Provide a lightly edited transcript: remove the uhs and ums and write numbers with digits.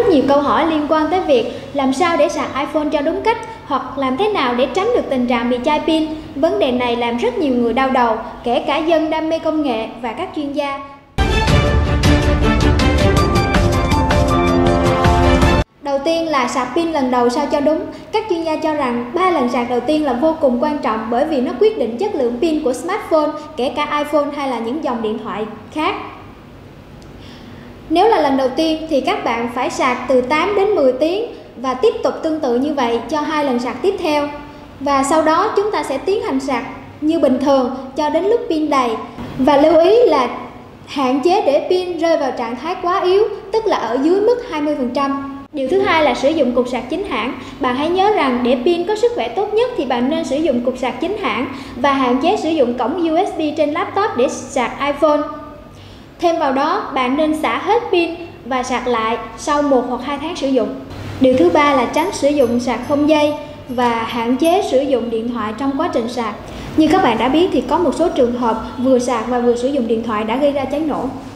rất nhiều câu hỏi liên quan tới việc làm sao để sạc iPhone cho đúng cách hoặc làm thế nào để tránh được tình trạng bị chai pin. Vấn đề này làm rất nhiều người đau đầu, kể cả dân đam mê công nghệ và các chuyên gia. Đầu tiên là sạc pin lần đầu sao cho đúng. Các chuyên gia cho rằng 3 lần sạc đầu tiên là vô cùng quan trọng bởi vì nó quyết định chất lượng pin của smartphone, kể cả iPhone hay là những dòng điện thoại khác. Nếu là lần đầu tiên thì các bạn phải sạc từ 8 đến 10 tiếng và tiếp tục tương tự như vậy cho 2 lần sạc tiếp theo. Và sau đó chúng ta sẽ tiến hành sạc như bình thường cho đến lúc pin đầy. Và lưu ý là hạn chế để pin rơi vào trạng thái quá yếu, tức là ở dưới mức 20%. Điều thứ hai là sử dụng cục sạc chính hãng. Bạn hãy nhớ rằng để pin có sức khỏe tốt nhất thì bạn nên sử dụng cục sạc chính hãng và hạn chế sử dụng cổng USB trên laptop để sạc iPhone. Thêm vào đó, bạn nên xả hết pin và sạc lại sau 1 hoặc 2 tháng sử dụng. Điều thứ ba là tránh sử dụng sạc không dây và hạn chế sử dụng điện thoại trong quá trình sạc. Như các bạn đã biết thì có một số trường hợp vừa sạc và vừa sử dụng điện thoại đã gây ra cháy nổ.